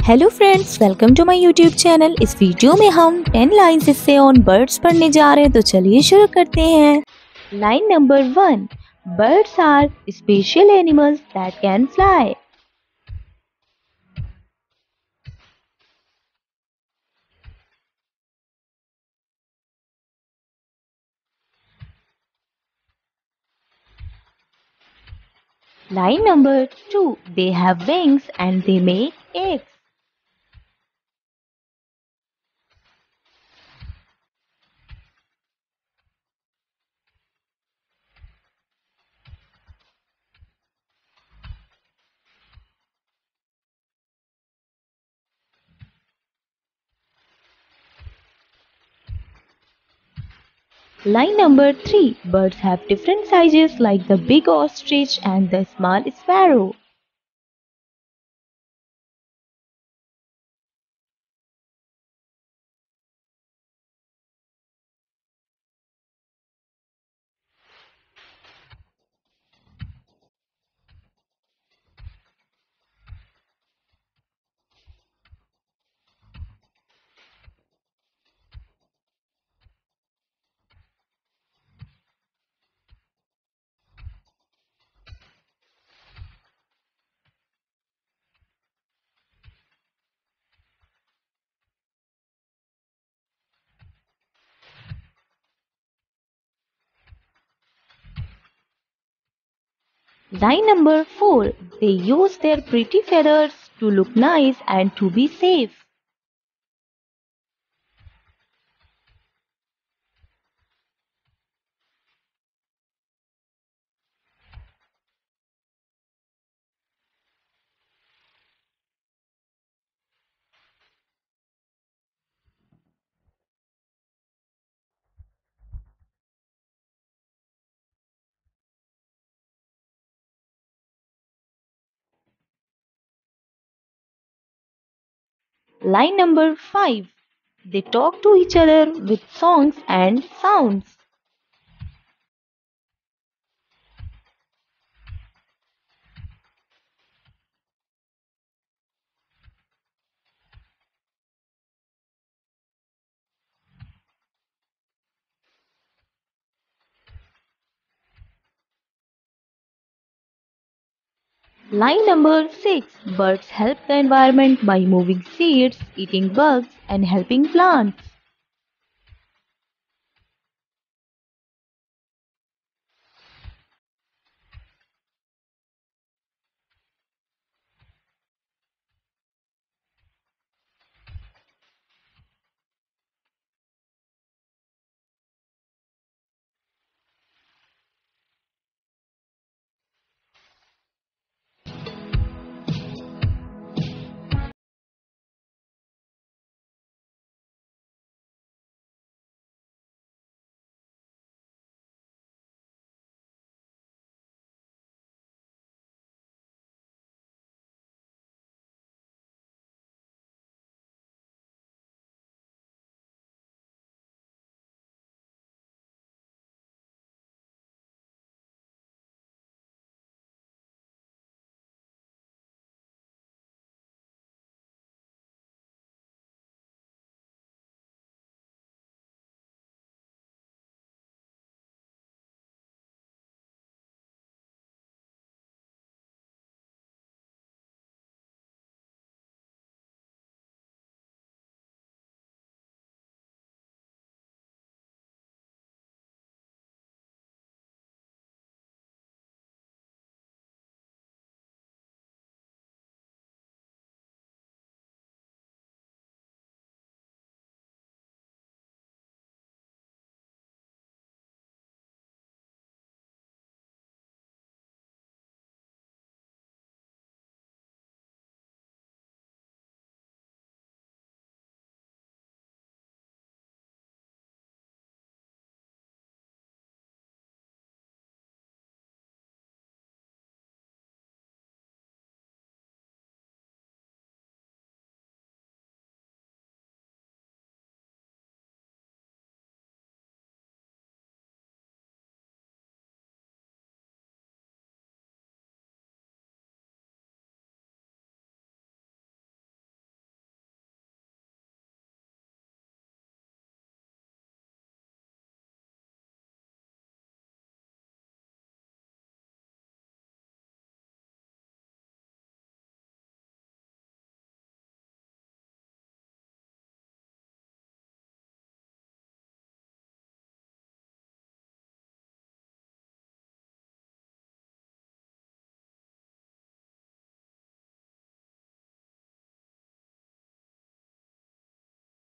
Hello friends, welcome to my YouTube channel. इस video में हम 10 लाइन्स इससे ऑन बर्ड्स पढ़ने जा रहे हैं, तो चलिए शुरू करते हैं। Line number 1, birds are special animals that can fly. Line number 2, they have wings and they make eggs. Line number 3, birds have different sizes like the big ostrich and the small sparrow. Line number 4, they use their pretty feathers to look nice and to be safe. Line number 5, they talk to each other with songs and sounds. Line number 6, birds help the environment by moving seeds, eating bugs, and helping plants.